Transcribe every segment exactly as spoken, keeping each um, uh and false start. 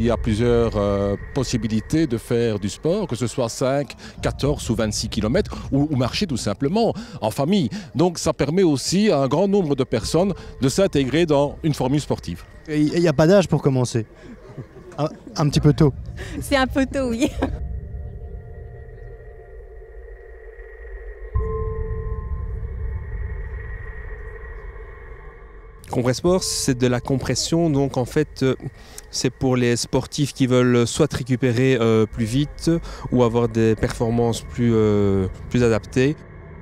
y a plusieurs euh, possibilités de faire du sport, que ce soit cinq, quatorze ou vingt-six kilomètres, ou, ou marcher tout simplement en famille. Donc ça permet aussi à un grand nombre de personnes de s'intégrer dans une formule sportive. Il n'y a pas d'âge pour commencer. Un, un petit peu tôt. C'est un peu tôt, oui. Compressport, c'est de la compression, donc en fait euh, c'est pour les sportifs qui veulent soit récupérer euh, plus vite ou avoir des performances plus, euh, plus adaptées.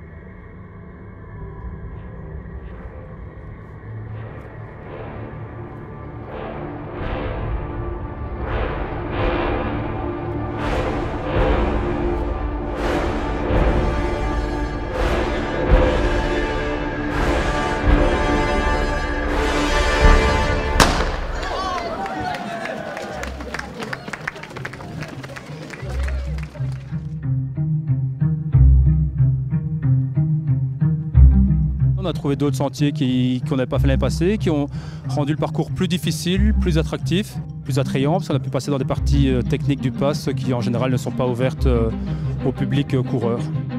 On a trouvé d'autres sentiers qui, qu'on n'avait pas fait l'année passée, qui ont rendu le parcours plus difficile, plus attractif, plus attrayant, parce qu'on a pu passer dans des parties euh, techniques du pass qui en général ne sont pas ouvertes euh, au public euh, coureur.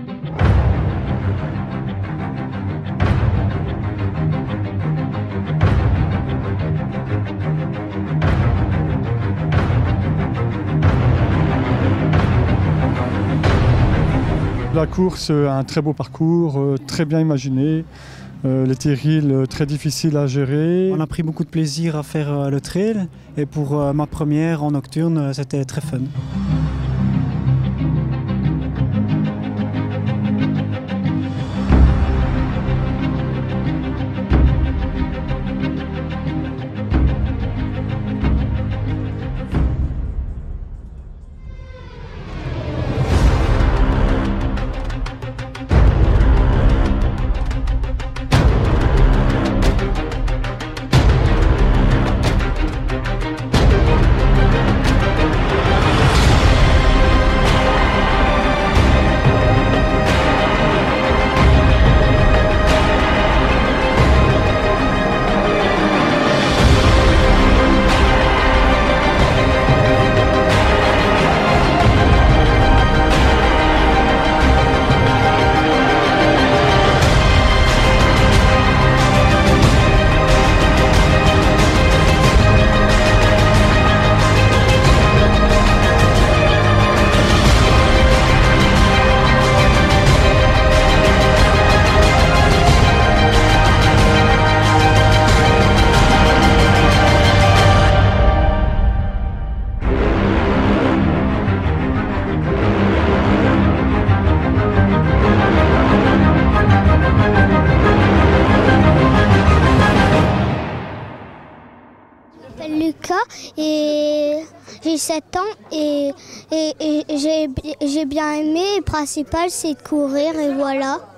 La course a un très beau parcours, très bien imaginé, les terrils très difficiles à gérer. On a pris beaucoup de plaisir à faire le trail et pour ma première en nocturne, c'était très fun. Lucas et j'ai sept ans et, et, et j'ai bien aimé. Le principal c'est de courir et voilà.